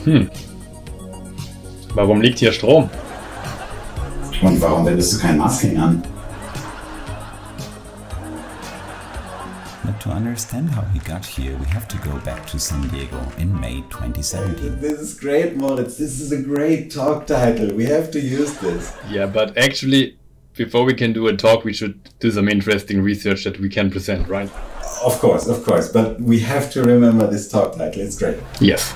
Warum liegt hier Strom? Und warum wendest du kein Masking an? But to understand how he got here, we have to go back to San Diego in May 2017. This is great, Moritz. This is a great talk title. We have to use this. Yeah, but actually, before we can do a talk, we should do some interesting research that we can present, right? Of course. But we have to remember this talk title. It's great. Yes.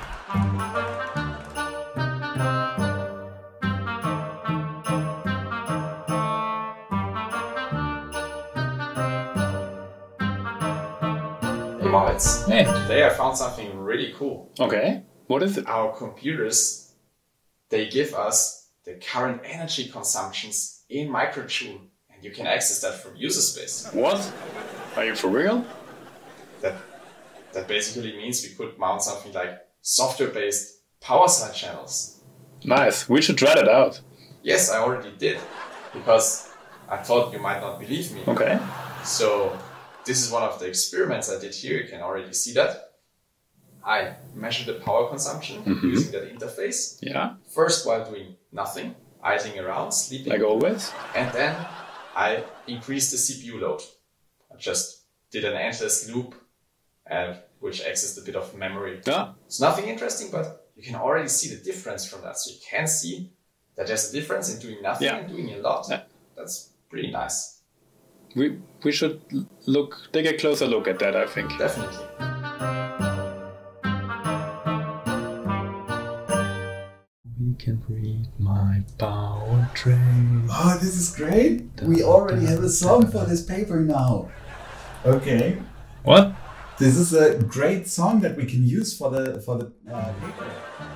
Moritz. Hey. Today I found something really cool. Okay. What is it? Our computers, they give us the current energy consumptions in microjoule, and you can access that from user space. What? Are you for real? That basically means we could mount something like software-based power side channels. Nice. We should try that out. Yes, I already did, because I thought you might not believe me. Okay. So this is one of the experiments I did here. You can already see that. I measured the power consumption using that interface. Yeah. First while doing nothing, idling around, sleeping. Like always. And then I increased the CPU load. I just did an endless loop, which accessed a bit of memory. Yeah. It's nothing interesting, but you can already see the difference from that. So you can see that there's a difference in doing nothing and doing a lot. Yeah. That's pretty nice. We should take a closer look at that, I think. Definitely. We can read my power train. Oh, this is great. We already have a song for this paper now. Okay. What? This is a great song that we can use for the paper.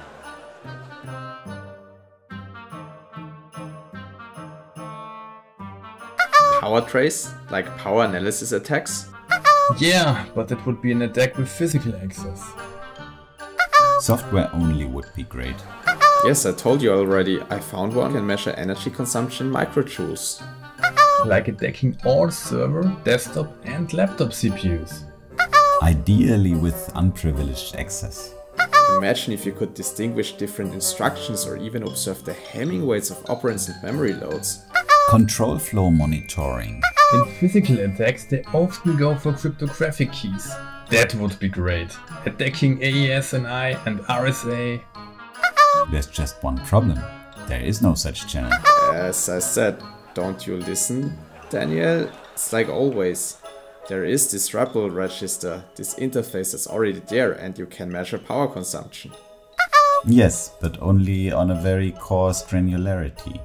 Power trace, like power analysis attacks. Yeah, but that would be an attack with physical access. Software only would be great. Yes, I told you already, I found one can measure energy consumption in microjoules. Like attacking all server, desktop and laptop CPUs. Ideally with unprivileged access. Imagine if you could distinguish different instructions or even observe the Hamming weights of operands and memory loads. Control flow monitoring. In physical attacks, they often go for cryptographic keys. That would be great. Attacking AES-NI and RSA. There's just one problem. There is no such channel. As I said, don't you listen, Daniel? It's like always. There is this RAPL register, this interface is already there and you can measure power consumption. Yes, but only on a very coarse granularity.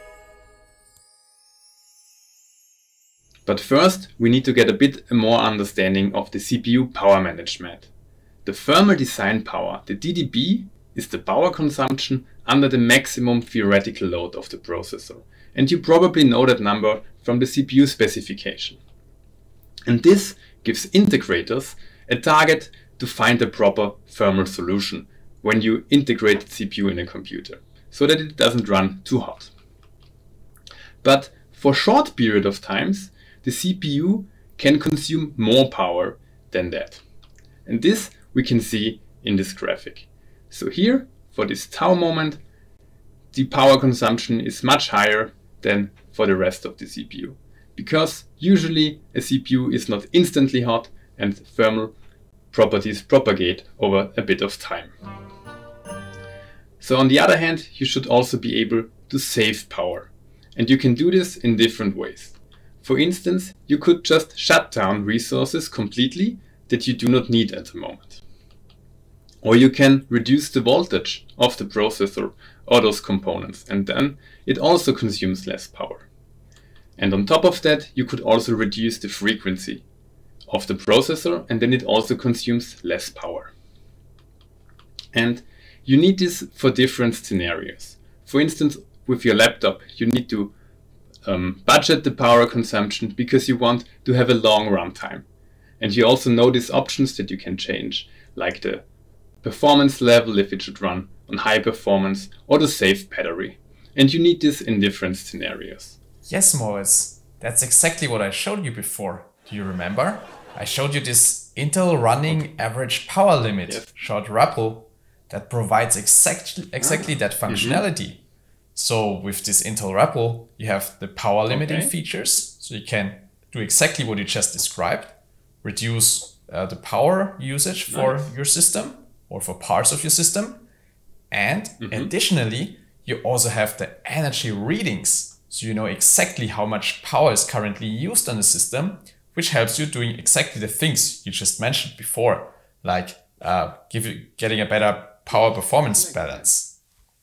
But first, we need to get a bit more understanding of the CPU power management. The thermal design power, the DDB, is the power consumption under the maximum theoretical load of the processor. And you probably know that number from the CPU specification. And this gives integrators a target to find a proper thermal solution when you integrate the CPU in a computer, so that it doesn't run too hot. But for a short period of times, the CPU can consume more power than that. And this we can see in this graphic. So here, for this tau moment, the power consumption is much higher than for the rest of the CPU. Because usually a CPU is not instantly hot and thermal properties propagate over a bit of time. So on the other hand, you should also be able to save power. And you can do this in different ways. For instance, you could just shut down resources completely that you do not need at the moment. Or you can reduce the voltage of the processor or those components, and then it also consumes less power. And on top of that, you could also reduce the frequency of the processor, and then it also consumes less power. And you need this for different scenarios. For instance, with your laptop, you need to budget the power consumption because you want to have a long runtime. And you also know these options that you can change, like the performance level if it should run on high performance, or the safe battery. And you need this in different scenarios. Yes, Moritz, that's exactly what I showed you before. Do you remember? I showed you this Intel running average power limit, Yes. short RAPL. that provides exactly that functionality. So with this Intel RAPL, you have the power limiting features. So you can do exactly what you just described, reduce the power usage for your system or for parts of your system. And additionally, you also have the energy readings. So you know exactly how much power is currently used on the system, which helps you doing exactly the things you just mentioned before, like getting a better power performance balance.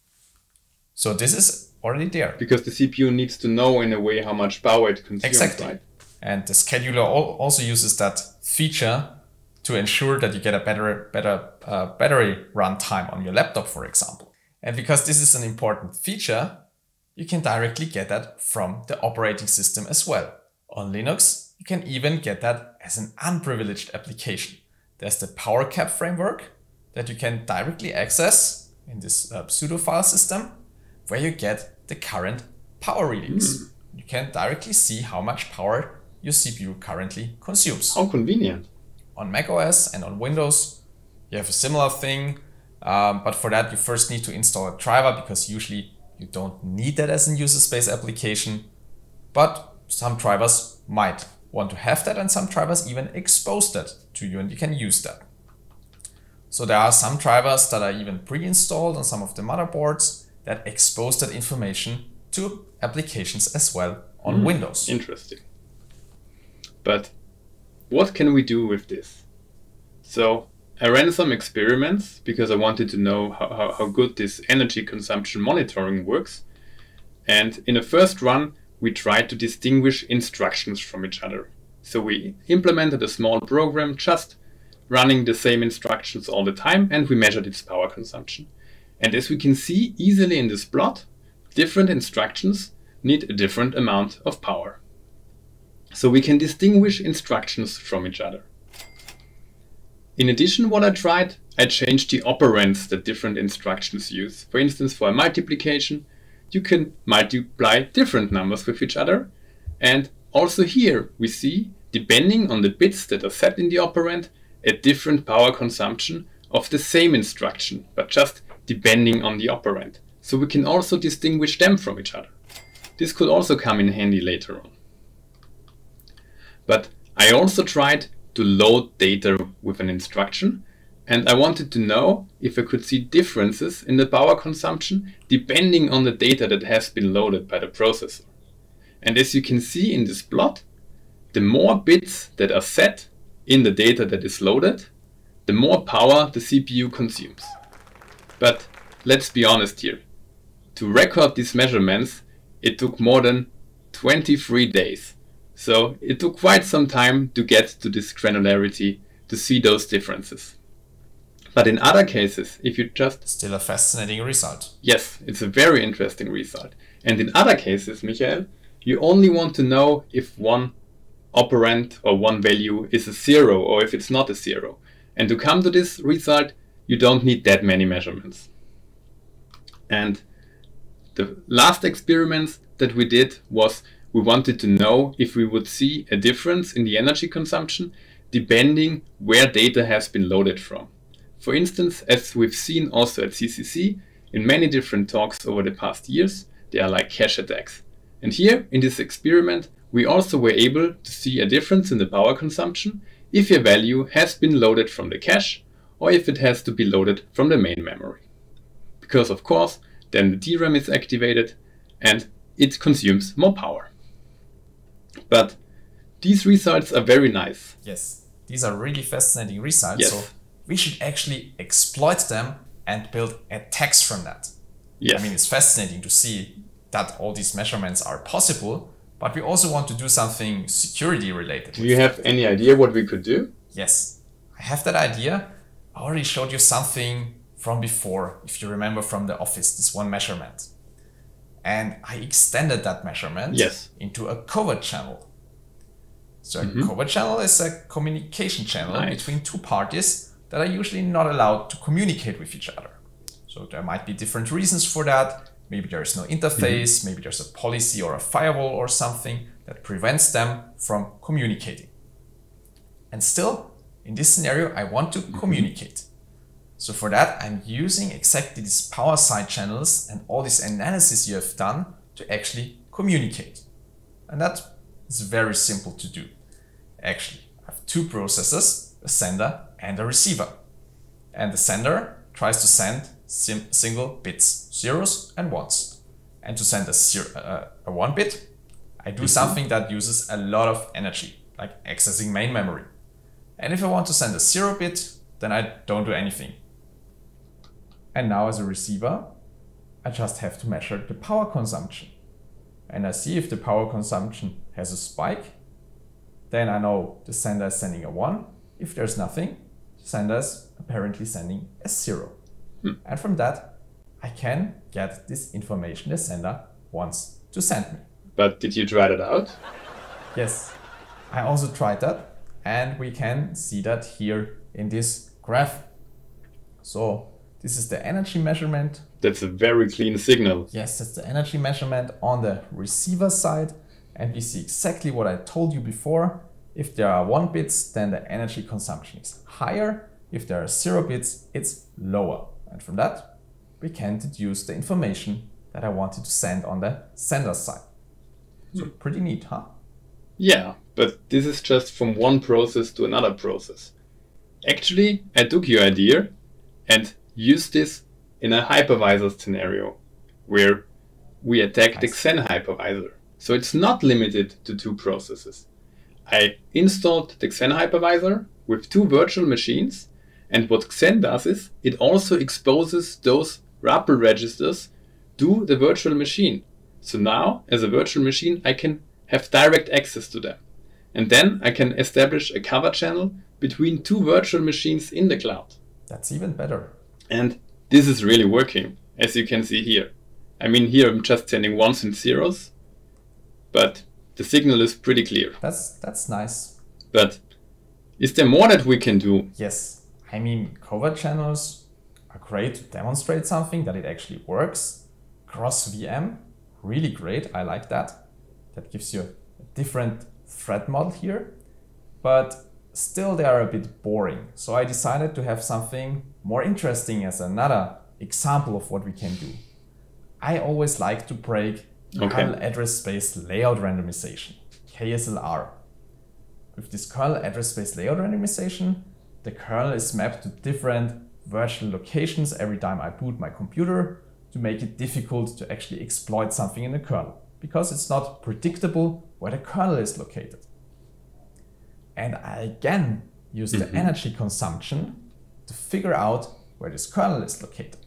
So this is already there. Because the CPU needs to know in a way how much power it consumes. Exactly. Right? And the scheduler also uses that feature to ensure that you get a better battery runtime on your laptop, for example. And because this is an important feature, you can directly get that from the operating system as well. On Linux, you can even get that as an unprivileged application. There's the PowerCap framework that you can directly access in this pseudo file system, where you get the current power readings. You can directly see how much power your CPU currently consumes. How convenient. On macOS and on Windows, you have a similar thing, but for that you first need to install a driver, because usually you don't need that as a user space application, but some drivers might want to have that, and some drivers even expose that to you and you can use that. So there are some drivers that are even pre-installed on some of the motherboards that expose that information to applications as well on Windows. Interesting. But what can we do with this? So I ran some experiments because I wanted to know how good this energy consumption monitoring works. And in the first run, we tried to distinguish instructions from each other. So we implemented a small program just running the same instructions all the time, and we measured its power consumption. And as we can see easily in this plot, different instructions need a different amount of power. So we can distinguish instructions from each other. In addition, what I tried, I changed the operands that different instructions use. For instance, for a multiplication, you can multiply different numbers with each other. And also here we see, depending on the bits that are set in the operand, a different power consumption of the same instruction, but just depending on the operand. So we can also distinguish them from each other. This could also come in handy later on. But I also tried to load data with an instruction, and I wanted to know if I could see differences in the power consumption depending on the data that has been loaded by the processor. And as you can see in this plot, the more bits that are set in the data that is loaded, the more power the CPU consumes. But let's be honest here. To record these measurements, it took more than 23 days. So it took quite some time to get to this granularity to see those differences. But in other cases, if you just... Still a fascinating result. Yes, it's a very interesting result. And in other cases, Michael, you only want to know if one operand or one value is a 0 or if it's not a 0. And to come to this result, you don't need that many measurements. And the last experiments that we did was we wanted to know if we would see a difference in the energy consumption depending where data has been loaded from. For instance, as we've seen also at CCC in many different talks over the past years, they are like cache attacks. And here in this experiment, we also were able to see a difference in the power consumption if a value has been loaded from the cache or if it has to be loaded from the main memory. Because of course, then the DRAM is activated and it consumes more power. But these results are very nice. Yes, these are really fascinating results. Yes. So we should actually exploit them and build attacks from that. Yes. I mean, it's fascinating to see that all these measurements are possible, but we also want to do something security related. Do you have any idea what we could do? Yes, I have that idea. I already showed you something from before, if you remember from the office, this one measurement. And I extended that measurement into a covert channel. So a covert channel is a communication channel between two parties that are usually not allowed to communicate with each other. So there might be different reasons for that. Maybe there is no interface, maybe there's a policy or a firewall or something that prevents them from communicating. And still, in this scenario, I want to communicate. So for that, I'm using exactly these power side channels and all this analysis you have done to actually communicate. And that is very simple to do. Actually, I have two processors, a sender and a receiver. And the sender tries to send single bits, zeros and ones. And to send a 1 bit, I do something that uses a lot of energy, like accessing main memory. And if I want to send a 0 bit, then I don't do anything. And now as a receiver, I just have to measure the power consumption. And I see if the power consumption has a spike, then I know the sender is sending a 1. If there's nothing, the sender is apparently sending a 0. And from that, I can get this information the sender wants to send me. But did you try that out? Yes, I also tried that, and we can see that here in this graph. So this is the energy measurement. That's a very clean signal. Yes, that's the energy measurement on the receiver side. And we see exactly what I told you before. If there are 1 bits, then the energy consumption is higher. If there are 0 bits, it's lower. And from that, we can deduce the information that I wanted to send on the sender side. So pretty neat, huh? Yeah, but this is just from one process to another process. Actually, I took your idea and used this in a hypervisor scenario where we attack the Xen hypervisor. So it's not limited to 2 processes. I installed the Xen hypervisor with 2 virtual machines, and what Xen does is it also exposes those RAPL registers to the virtual machine. So now, as a virtual machine, I can have direct access to them. And then I can establish a cover channel between 2 virtual machines in the cloud. That's even better. And this is really working, as you can see here. I mean, here I'm just sending 1s and 0s, but the signal is pretty clear. That's nice. But is there more that we can do? Yes, I mean, covert channels are great to demonstrate something, that it actually works. Cross VM, really great, I like that. That gives you a different thread model here, but still they are a bit boring. So I decided to have something more interesting as another example of what we can do. I always like to break kernel address space layout randomization, KSLR. With this kernel address space layout randomization, the kernel is mapped to different virtual locations every time I boot my computer to make it difficult to actually exploit something in the kernel, because it's not predictable where the kernel is located. And I again use the energy consumption to figure out where this kernel is located.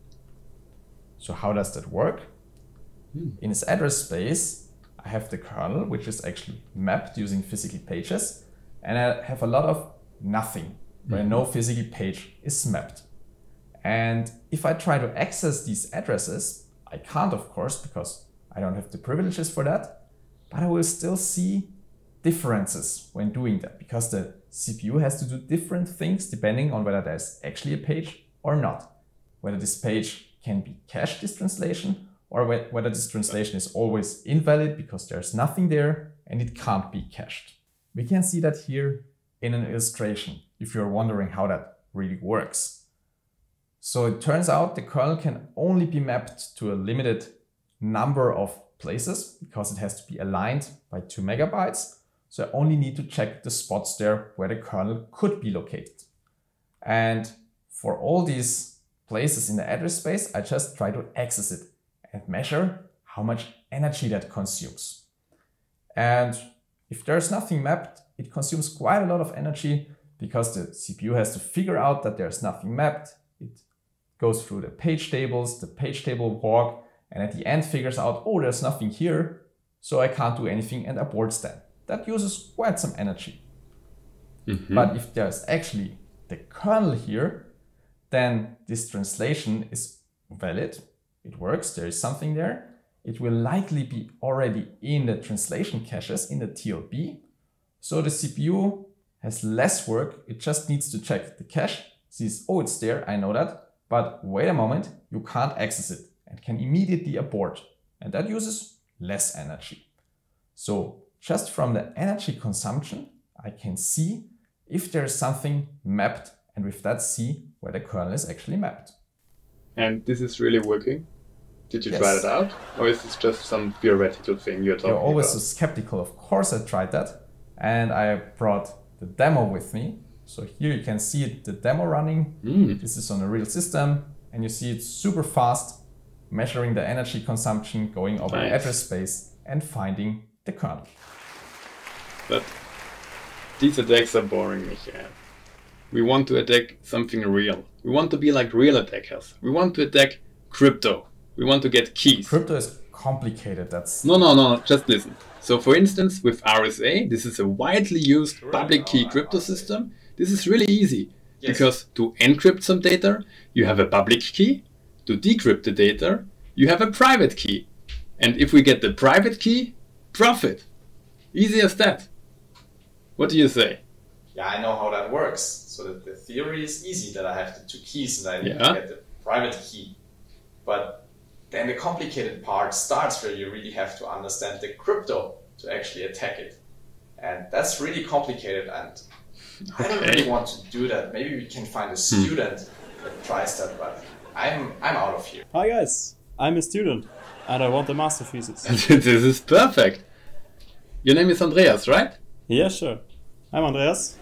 So how does that work? In this address space, I have the kernel, which is actually mapped using physical pages, and I have a lot of nothing, where no physical page is mapped. And if I try to access these addresses, I can't, of course, because I don't have the privileges for that, but I will still see differences when doing that, because the CPU has to do different things depending on whether there's actually a page or not. Whether this page can be cached, this translation, or whether this translation is always invalid because there's nothing there and it can't be cached. We can see that here in an illustration, if you're wondering how that really works. So it turns out the kernel can only be mapped to a limited number of places because it has to be aligned by 2 megabytes. So I only need to check the spots there where the kernel could be located. And for all these places in the address space, I just try to access it and measure how much energy that consumes. And if there's nothing mapped, it consumes quite a lot of energy because the CPU has to figure out that there's nothing mapped. It goes through the page tables, the page table walk, and at the end figures out, oh, there's nothing here, so I can't do anything, and aborts that. That uses quite some energy. But if there's actually the kernel here, then this translation is valid. It works, there is something there. It will likely be already in the translation caches in the TLB. So the CPU has less work. It just needs to check the cache, sees, oh, it's there, I know that. But wait a moment, you can't access it and can immediately abort. And that uses less energy. So just from the energy consumption, I can see if there is something mapped, and with that see where the kernel is actually mapped. And this is really working? Did you Yes. try that out? Or is this just some theoretical thing you're talking You're always about? so skeptical. Of course I tried that. And I brought the demo with me. So here you can see the demo running. This is on a real system. And you see it's super fast, measuring the energy consumption, going over the address space and finding the kernel. But these attacks are boring, Michael. We want to attack something real. We want to be like real attackers. We want to attack crypto. We want to get keys. Crypto is complicated. That's No, just listen. So for instance, with RSA, this is a widely used public key crypto system. This is really easy. Because to encrypt some data, you have a public key. To decrypt the data, you have a private key. And if we get the private key, profit. Easy as that. What do you say? Yeah, I know how that works. So that the theory is easy, that I have the 2 keys and I need Yeah. to get the private key. But then the complicated part starts where you really have to understand the crypto to actually attack it. And that's really complicated, and I don't really want to do that. Maybe we can find a student that tries that, but I'm out of here. Hi guys, I'm a student and I want a master thesis. This is perfect. Your name is Andreas, right? Yeah, sure. I'm Andreas.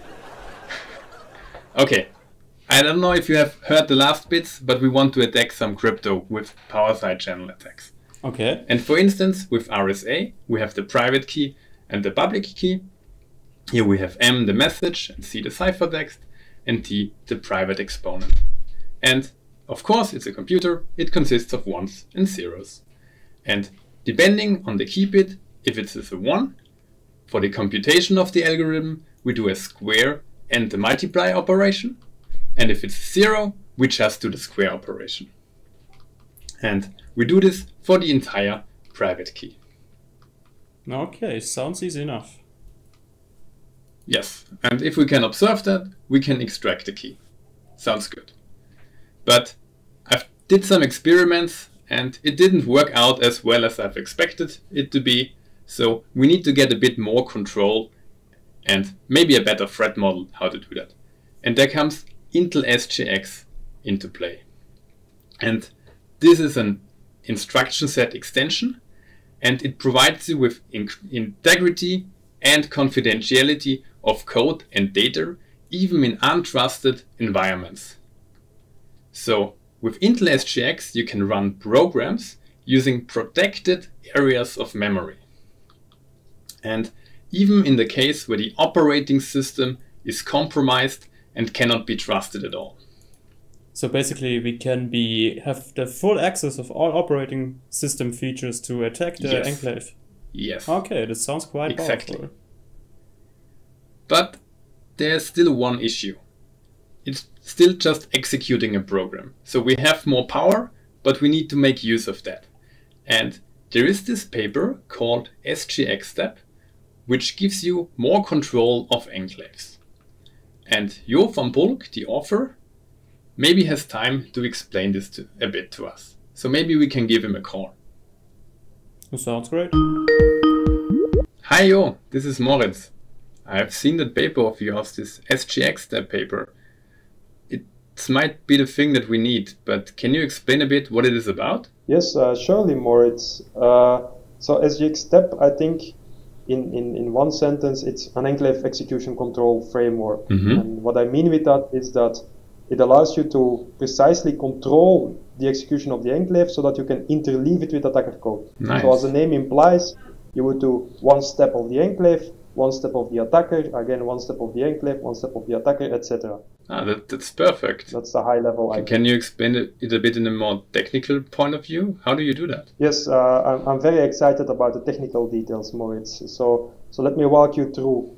Okay. I don't know if you have heard the last bits, but we want to attack some crypto with power side channel attacks. Okay. And for instance, with RSA, we have the private key and the public key. Here we have M, the message, and C, the ciphertext, and T, the private exponent. And of course, it's a computer. It consists of ones and zeros. And depending on the key bit, if it is a 1, for the computation of the algorithm, we do a square and the multiply operation. And if it's 0, we just do the square operation. And we do this for the entire private key. Okay, sounds easy enough. Yes, and if we can observe that, we can extract the key. Sounds good. But I did some experiments and it didn't work out as well as I've expected it to be. So we need to get a bit more control and maybe a better threat model how to do that. And there comes Intel SGX into play. And this is an instruction set extension, and it provides you with integrity and confidentiality of code and data, even in untrusted environments. So with Intel SGX, you can run programs using protected areas of memory. And even in the case where the operating system is compromised and cannot be trusted at all. So basically we can have the full access of all operating system features to attack the enclave. Yes. Okay, that sounds quite powerful. But there's still one issue. It's still just executing a program. So we have more power, but we need to make use of that. And there is this paper called SGX Step, which gives you more control of enclaves. And Jo van Bulck, the author, maybe has time to explain this a bit to us. So maybe we can give him a call. That sounds great. Hi Jo, this is Moritz. I have seen that paper of yours, this SGX Step paper. It might be the thing that we need, but can you explain a bit what it is about? Yes, surely, Moritz. So SGX Step, I think, in one sentence, it's an enclave execution control framework. And what I mean with that is that it allows you to precisely control the execution of the enclave so that you can interleave it with attacker code. Nice. So as the name implies, you would do one step of the enclave, one step of the attacker, again one step of the enclave, one step of the attacker, etc. That's perfect. That's the high level idea. Can you explain it a bit in a more technical point of view? How do you do that? Yes, I'm very excited about the technical details, Moritz. So let me walk you through.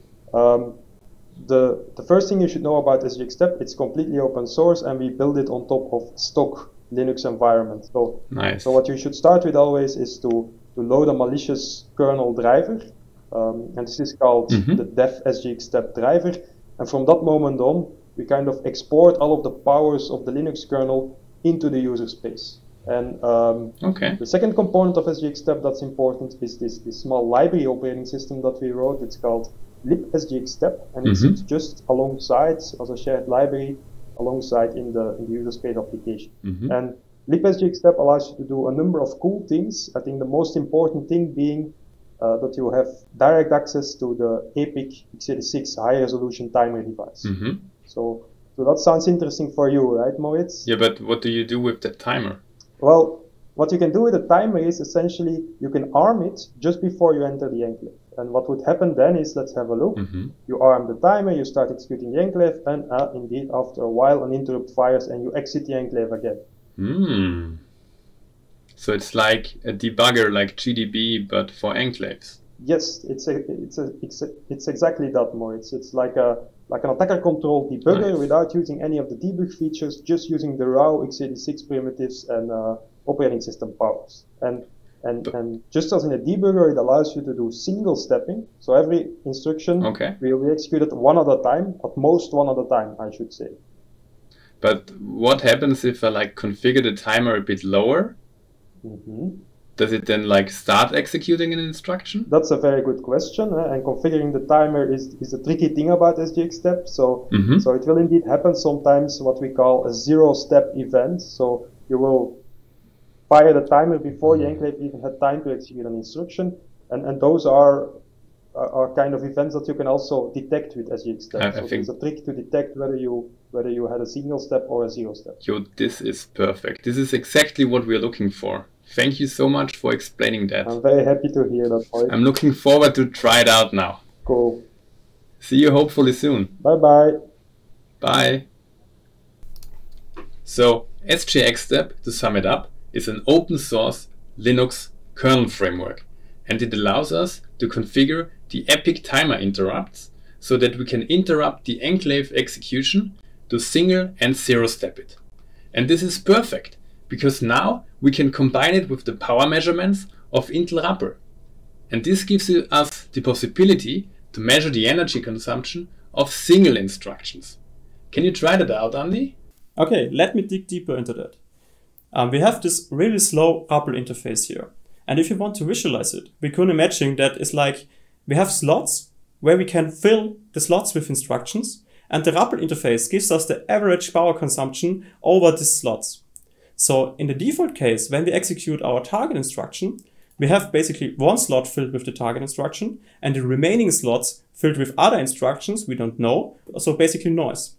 The first thing you should know about SGX Step, it's completely open source and we build it on top of stock Linux environment. So, nice. So what you should start with always is to load a malicious kernel driver. And this is called the dev SGX Step driver. And from that moment on, we kind of export all of the powers of the Linux kernel into the user space. And the second component of SGX Step that's important is this small library operating system that we wrote. It's called lib SGX Step, and it sits just alongside, as a shared library, alongside in the user space application. And libsgx step allows you to do a number of cool things. I think the most important thing being that you have direct access to the EPIC x86 high resolution timer device. So that sounds interesting for you, right, Moritz? Yeah, but what do you do with the timer? Well, what you can do with the timer is essentially you can arm it just before you enter the enclave. And what would happen then is, let's have a look. You arm the timer, you start executing the enclave, and indeed, after a while, an interrupt fires and you exit the enclave again. So it's like a debugger like GDB, but for enclaves. Yes, it's exactly that, Moritz. It's like an attacker-controlled debugger without using any of the debug features, just using the raw x86 primitives and operating system powers. And just as in a debugger, it allows you to do single stepping. So every instruction will be executed one at a time, at most one at a time, I should say. But what happens if I like configure the timer a bit lower? Does it then like start executing an instruction? That's a very good question, and configuring the timer is a tricky thing about SGX step. So it will indeed happen sometimes what we call a zero-step event. So you will fire the timer before the enclave even had time to execute an instruction, and those are kind of events that you can also detect with SGX step. So there's a trick to detect whether you had a single step or a zero step. Yo, this is perfect. This is exactly what we're looking for. Thank you so much for explaining that. I'm very happy to hear that, Moritz. I'm looking forward to try it out now. Cool. See you hopefully soon. Bye-bye. Bye. So, SGX step, to sum it up, is an open source Linux kernel framework, and it allows us to configure the EPIC timer interrupts so that we can interrupt the enclave execution to single and zero step it. And this is perfect, because now we can combine it with the power measurements of Intel RAPL. And this gives us the possibility to measure the energy consumption of single instructions. Can you try that out, Andy? Okay, let me dig deeper into that. We have this really slow RAPL interface here. And if you want to visualize it, we can imagine that it's like we have slots where we can fill the slots with instructions, and the RAPL interface gives us the average power consumption over these slots. So in the default case, when we execute our target instruction, we have basically one slot filled with the target instruction and the remaining slots filled with other instructions we don't know, so basically noise.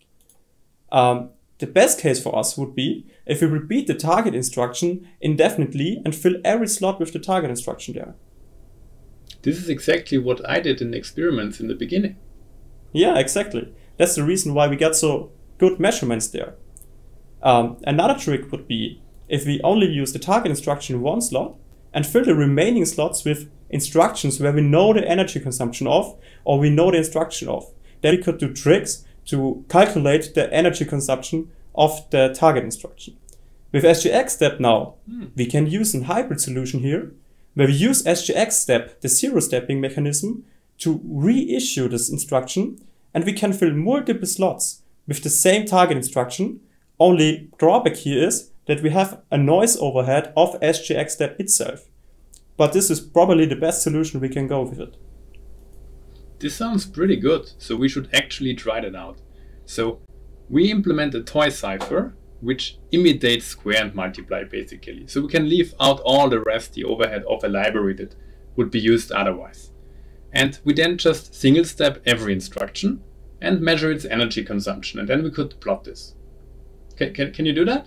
The best case for us would be if we repeat the target instruction indefinitely and fill every slot with the target instruction there. This is exactly what I did in experiments in the beginning. Yeah, exactly. That's the reason why we got so good measurements there. Another trick would be if we only use the target instruction in one slot and fill the remaining slots with instructions where we know the energy consumption of or we know the instruction of. Then we could do tricks to calculate the energy consumption of the target instruction. With SGX step now, we can use a hybrid solution here where we use SGX step, the zero stepping mechanism, to reissue this instruction, and we can fill multiple slots with the same target instruction. Only drawback here is that we have a noise overhead of SGX step itself. But this is probably the best solution we can go with it. This sounds pretty good, so we should actually try that out. So we implement a toy cipher which imitates square and multiply basically. So we can leave out all the rest, the overhead of a library that would be used otherwise. And we then just single step every instruction and measure its energy consumption, and then we could plot this. Can you do that?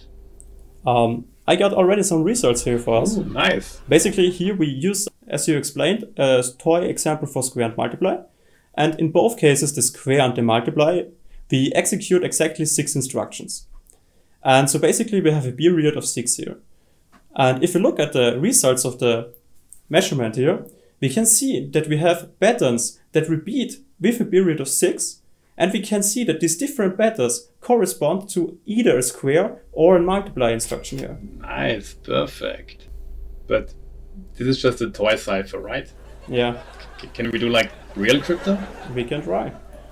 I got already some results here for us. Oh, nice. Basically here we use, as you explained, a toy example for square and multiply. And in both cases, the square and the multiply, we execute exactly 6 instructions. And so basically we have a period of 6 here. And if you look at the results of the measurement here, we can see that we have patterns that repeat with a period of 6. And we can see that these different patterns correspond to either a square or a multiply instruction here. Nice, perfect. But this is just a toy cipher, right? Yeah. Can we do like real crypto? We can try.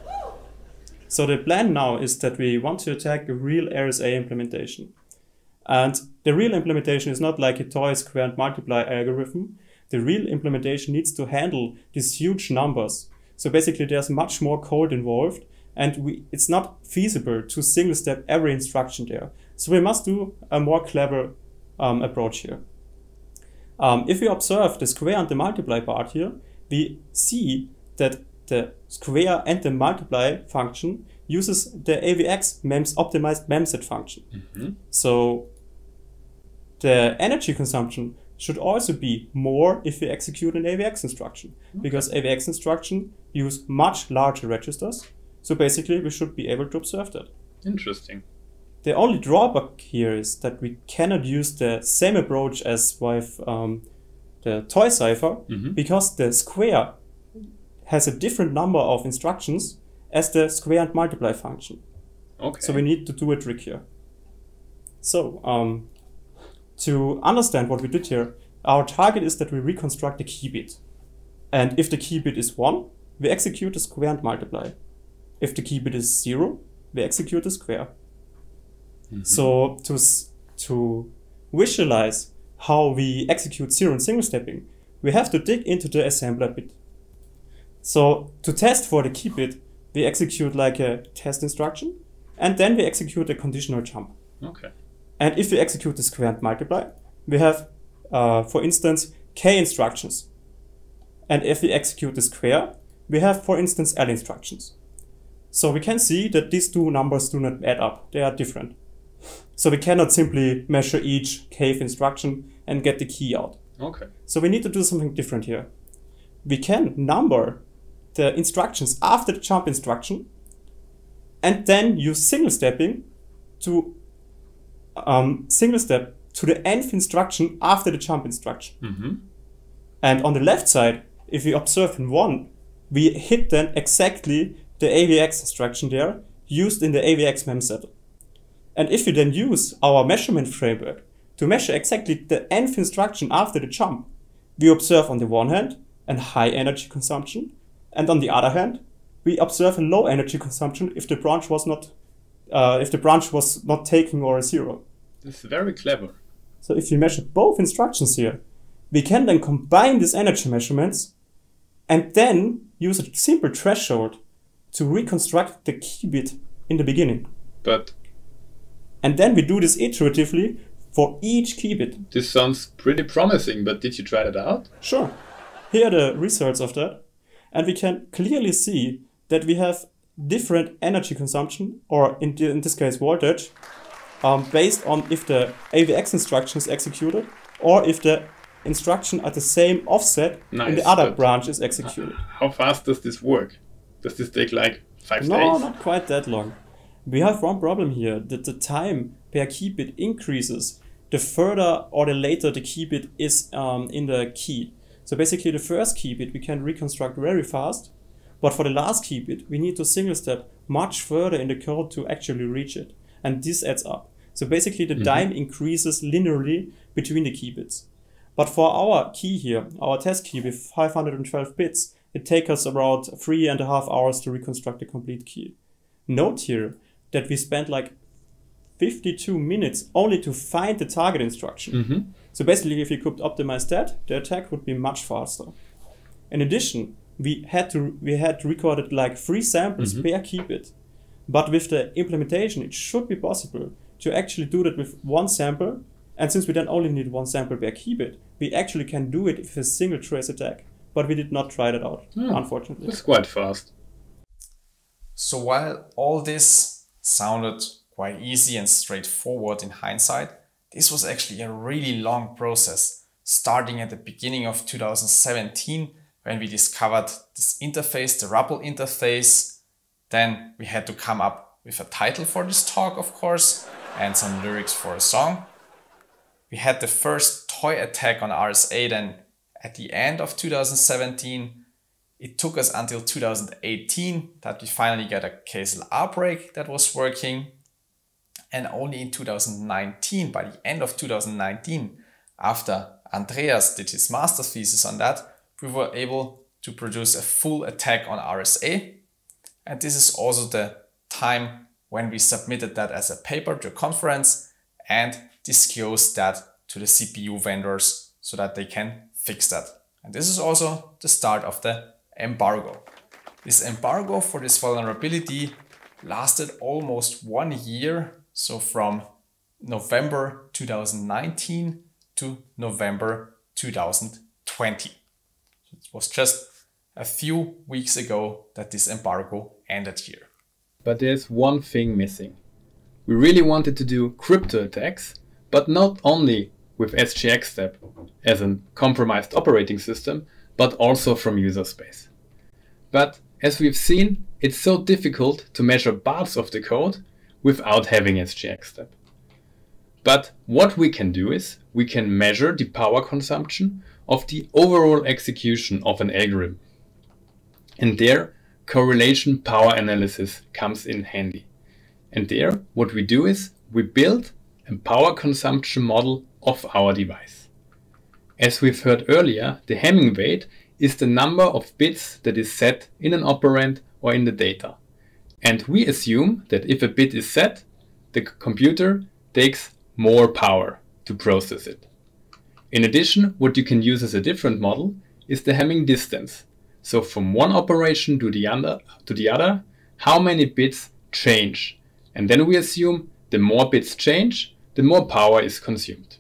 So the plan now is that we want to attack a real RSA implementation. And the real implementation is not like a toy square and multiply algorithm. The real implementation needs to handle these huge numbers. So basically there's much more code involved and it's not feasible to single step every instruction there. So we must do a more clever approach here. If we observe the square and the multiply part here, we see that the square and the multiply function uses the AVX MEMS optimized memset function. So the energy consumption should also be more if we execute an AVX instruction, because AVX instruction use much larger registers. So basically we should be able to observe that. Interesting. The only drawback here is that we cannot use the same approach as with the toy cipher, because the square has a different number of instructions as the square and multiply function. So we need to do a trick here. So to understand what we did here, our target is that we reconstruct the key bit. And if the key bit is 1, we execute the square and multiply. If the key bit is 0, we execute the square. So to visualize how we execute 0 and single stepping, we have to dig into the assembler bit. So to test for the key bit, we execute like a test instruction, and then we execute a conditional jump. And if we execute the square and multiply, we have, for instance, k instructions. And if we execute the square, we have, for instance, L instructions. So we can see that these two numbers do not add up. They are different. So we cannot simply measure each k instruction and get the key out. So we need to do something different here. We can number the instructions after the jump instruction and then use single stepping to single step to the nth instruction after the jump instruction. And on the left side, if we observe in 1, we hit then exactly the AVX instruction there used in the AVX memset. And if we then use our measurement framework to measure exactly the nth instruction after the jump, we observe on the one hand a high energy consumption, and on the other hand, we observe a low energy consumption if the branch was not taken or a 0. This is very clever. So if we measure both instructions here, we can then combine these energy measurements and then use a simple threshold to reconstruct the key bit in the beginning. And then we do this iteratively for each key bit. This sounds pretty promising, but did you try that out? Sure. Here are the results of that. And we can clearly see that we have different energy consumption, or in this case voltage, based on if the AVX instruction is executed or if the instruction at the same offset in the other branch is executed. How fast does this work? Does this take like 5 days? No, not quite that long. We have one problem here, that the time per key bit increases the further or the later the key bit is in the key. So basically the first key bit we can reconstruct very fast, but for the last key bit we need to single step much further in the code to actually reach it. And this adds up. So basically the time increases linearly between the key bits. But for our key here, our test key with 512 bits, it takes us about 3.5 hours to reconstruct the complete key. Note here that we spent like 52 minutes only to find the target instruction. So basically if you could optimize that, the attack would be much faster. In addition, we had recorded like 3 samples per key bit. But with the implementation, it should be possible to actually do that with 1 sample. And since we then only need 1 sample per key bit, we actually can do it with a single trace attack. But we did not try that out, unfortunately. It's quite fast. So while all this sounded quite easy and straightforward in hindsight, this was actually a really long process, starting at the beginning of 2017 when we discovered this interface, the RAPL interface. Then we had to come up with a title for this talk, of course, and some lyrics for a song. We had the first toy attack on RSA then at the end of 2017. It took us until 2018 that we finally got a KSLR break that was working. And only in 2019, by the end of 2019, after Andreas did his master's thesis on that, we were able to produce a full attack on RSA. And this is also the time when we submitted that as a paper to a conference and disclosed that to the CPU vendors so that they can fix that. And this is also the start of the embargo. This embargo for this vulnerability lasted almost 1 year, so from November 2019 to November 2020. It was just a few weeks ago that this embargo ended here. But there's one thing missing. We really wanted to do crypto attacks, but not only with SGX step as a compromised operating system, but also from user space. But as we've seen, it's so difficult to measure parts of the code without having SGX step. But what we can do is we can measure the power consumption of the overall execution of an algorithm. And there, correlation power analysis comes in handy. And there, what we do is we build a power consumption model of our device. As we've heard earlier, the Hamming weight is the number of bits that is set in an operand or in the data. And we assume that if a bit is set, the computer takes more power to process it. In addition, what you can use as a different model is the Hamming distance. So from one operation to the other, how many bits change. And then we assume the more bits change, the more power is consumed.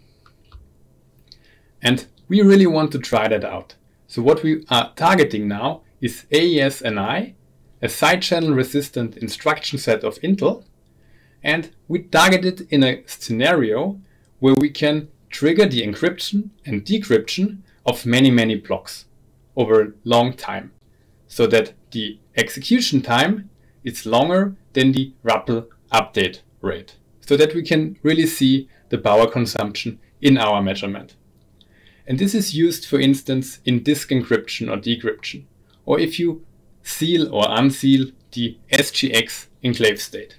And we really want to try that out. So what we are targeting now is AES-NI, a side-channel resistant instruction set of Intel. And we target it in a scenario where we can trigger the encryption and decryption of many blocks over a long time, so that the execution time is longer than the RAPL update rate, so that we can really see the power consumption in our measurement. And this is used, for instance, in disk encryption or decryption, or if you seal or unseal the SGX enclave state.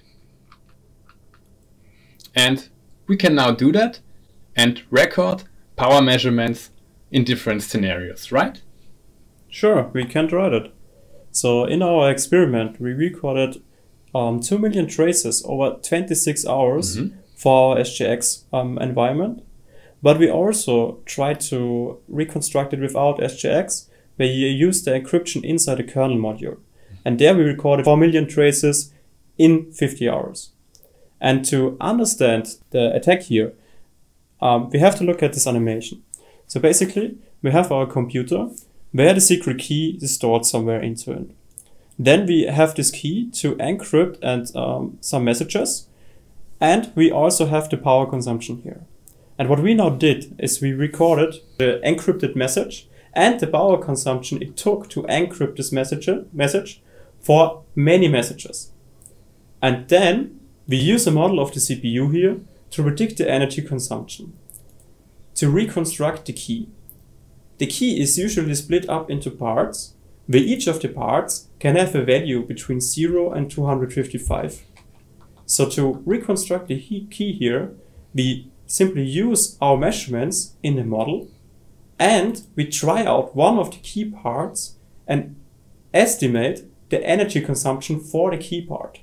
And we can now do that and record power measurements in different scenarios, right? Sure, we can try that. So in our experiment, we recorded 2 million traces over 26 hours for our SGX environment. But we also tried to reconstruct it without SGX, where you use the encryption inside the kernel module. And there we recorded 4 million traces in 50 hours. And to understand the attack here, we have to look at this animation. So basically, we have our computer where the secret key is stored somewhere into it. Then we have this key to encrypt and some messages. And we also have the power consumption here. And what we now did is we recorded the encrypted message and the power consumption it took to encrypt this message for many messages. And then we use a model of the CPU here to predict the energy consumption. To reconstruct the key. The key is usually split up into parts, where each of the parts can have a value between 0 and 255. So to reconstruct the key here, we simply use our measurements in the model, and we try out one of the key parts and estimate the energy consumption for the key part.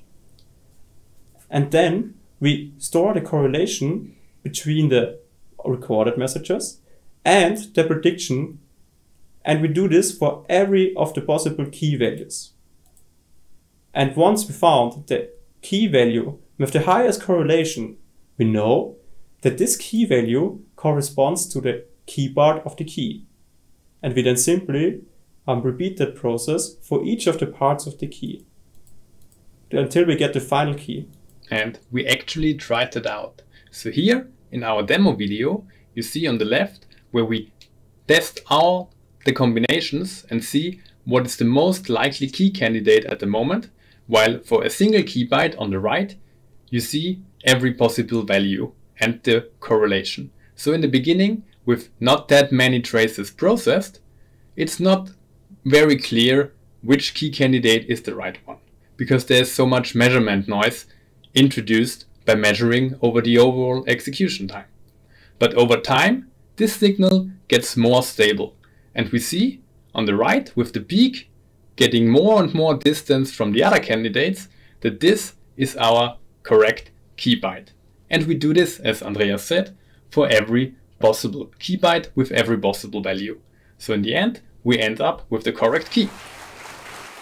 And then we store the correlation between the recorded messages and the prediction, and we do this for every of the possible key values. And once we found the key value with the highest correlation, we know that this key value corresponds to the key part of the key. And we then simply repeat that process for each of the parts of the key until we get the final key. And we actually tried it out. So here in our demo video, you see on the left where we test all the combinations and see what is the most likely key candidate at the moment, while for a single key byte on the right, you see every possible value and the correlation. So in the beginning, with not that many traces processed, it's not very clear which key candidate is the right one, because there's so much measurement noise introduced by measuring over the overall execution time. But over time, this signal gets more stable, and we see on the right with the peak getting more and more distance from the other candidates that this is our correct key byte. And we do this, as Andreas said, for every possible key byte with every possible value. So in the end, we end up with the correct key.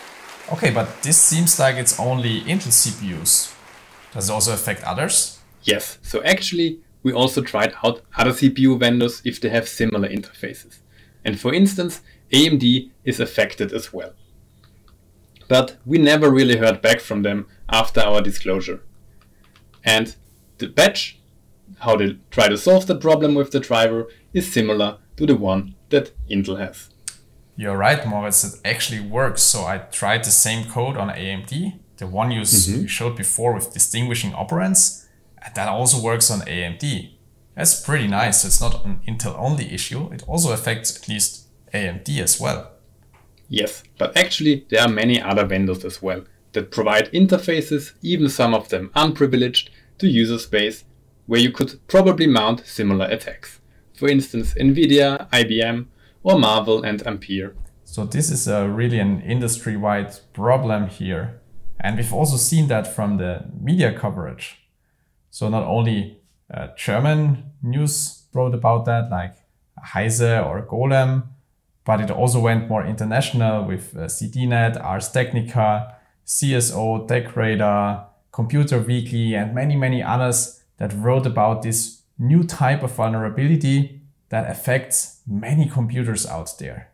Okay, but this seems like it's only Intel CPUs. Does it also affect others? Yes, so actually we also tried out other CPU vendors if they have similar interfaces. And for instance, AMD is affected as well. But we never really heard back from them after our disclosure. And the patch, how they try to solve the problem with the driver, is similar to the one that Intel has. You're right, Moritz, it actually works. So I tried the same code on AMD, the one you showed before with distinguishing operands, and that also works on AMD. That's pretty nice. It's not an Intel only issue. It also affects at least AMD as well. Yes, but actually there are many other vendors as well that provide interfaces, even some of them unprivileged, to user space where you could probably mount similar attacks. For instance, Nvidia, IBM, or Marvell and Ampere. So this is really an industry-wide problem here. And we've also seen that from the media coverage. So not only German news wrote about that, like Heise or Golem, but it also went more international with CDNet, Ars Technica, CSO, TechRadar, Computer Weekly, and many others that wrote about this new type of vulnerability that affects many computers out there.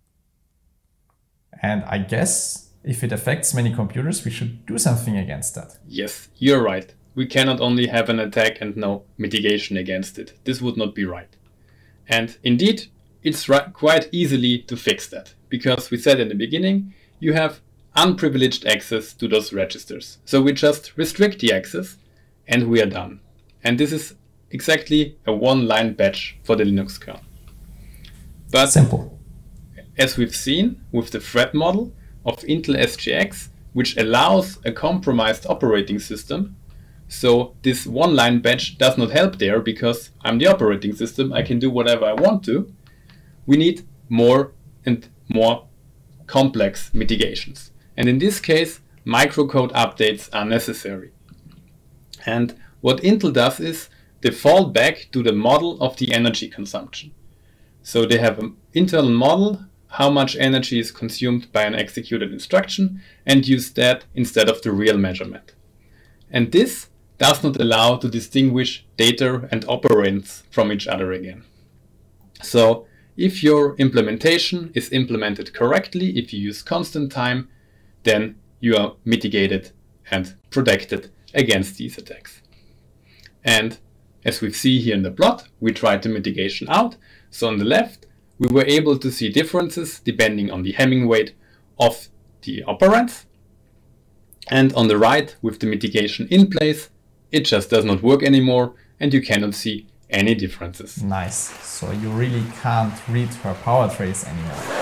And I guess if it affects many computers, we should do something against that. Yes, you're right. We cannot only have an attack and no mitigation against it. This would not be right. And indeed, it's quite easily to fix that, because we said in the beginning, you have unprivileged access to those registers. So we just restrict the access and we are done. And this is exactly a one-line patch for the Linux kernel. But simple. As we've seen with the threat model of Intel SGX, which allows a compromised operating system, so this one-line patch does not help there because I'm the operating system, I can do whatever I want to. We need more and more complex mitigations. And in this case, microcode updates are necessary. And what Intel does is they fall back to the model of the energy consumption. So they have an internal model, how much energy is consumed by an executed instruction, and use that instead of the real measurement. And this does not allow to distinguish data and operands from each other again. So if your implementation is implemented correctly, if you use constant time, then you are mitigated and protected against these attacks. And as we see here in the plot, we tried the mitigation out. So on the left, we were able to see differences depending on the Hamming weight of the operands. And on the right, with the mitigation in place, it just does not work anymore and you cannot see any differences. Nice. So you really can't read her power trace anymore.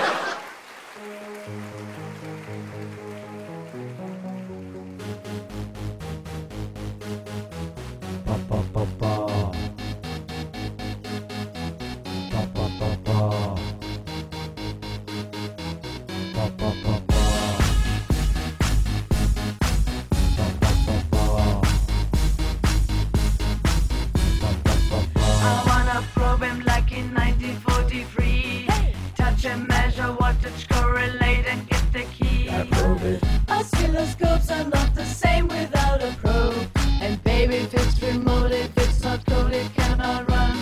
Oscilloscopes are not the same without a probe. And baby, if it's remote, if it's not code, it cannot run.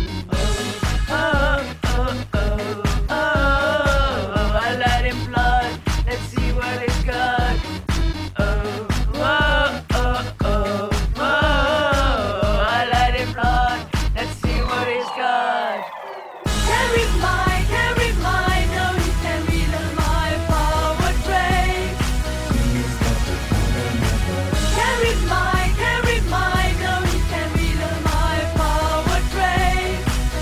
Oh, oh, oh, oh, oh, I let him plod. Let's see what he's got. Oh, oh, oh, oh, oh, I let him plod. Let's see what he's got. Can't read mine, no, he can't read my power trace. Can't read mine, no, he can't read my power trace.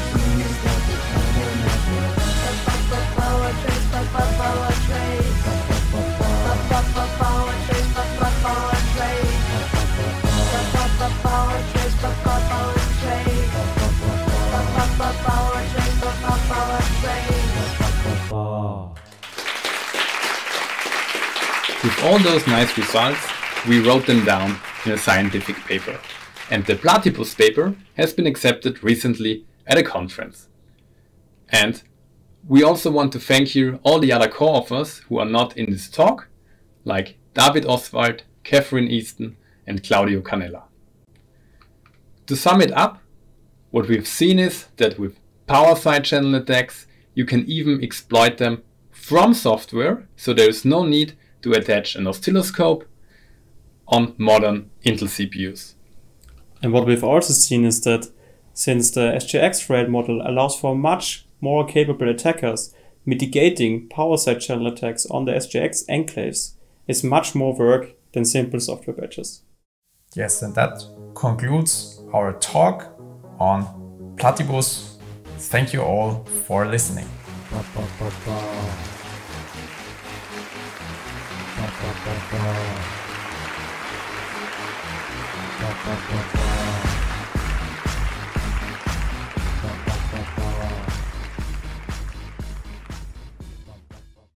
Power trace, power trace. Power trace, power trace. Power trace, power trace. Power trace, power trace. With all those nice results, we wrote them down in a scientific paper. And the PLATYPUS paper has been accepted recently at a conference. And we also want to thank here all the other co-authors who are not in this talk, like David Oswald, Catherine Easton and Claudio Canella. To sum it up, what we've seen is that with power side channel attacks, you can even exploit them from software, so there is no need to attach an oscilloscope on modern Intel CPUs. And what we've also seen is that since the SGX thread model allows for much more capable attackers, mitigating power side channel attacks on the SGX enclaves is much more work than simple software patches. Yes, and that concludes our talk on PLATYPUS. Thank you all for listening. Ba, ba, ba, ba.